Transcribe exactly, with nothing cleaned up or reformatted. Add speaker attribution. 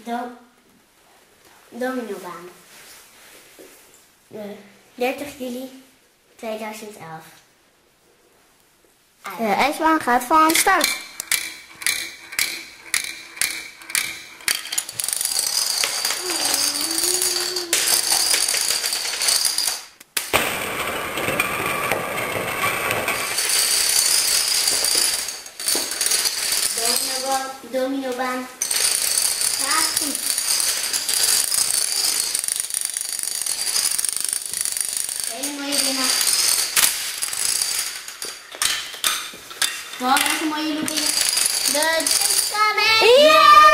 Speaker 1: Do Dominobaan. Uh, dertig juli tweeduizend elf.
Speaker 2: De ijsbaan gaat van start.
Speaker 1: Dominobaan gaat goed. Hele mooie dingen. Wat is een mooie looping? De Titanic!
Speaker 2: Ja!